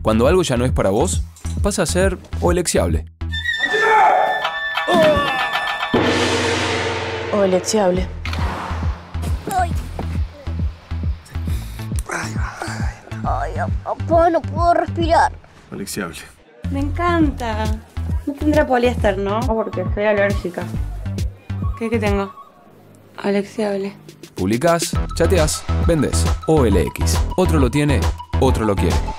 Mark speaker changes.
Speaker 1: Cuando algo ya no es para vos, pasa a ser OLXiable.
Speaker 2: OLXiable.
Speaker 3: Ay, papá, no puedo respirar.
Speaker 4: OLXiable.
Speaker 5: Me encanta. No tendrá poliéster, ¿no? O porque soy alérgica. ¿Qué tengo? OLXiable.
Speaker 1: Publicás, chateás, vendés. OLX. Otro lo tiene, otro lo quiere.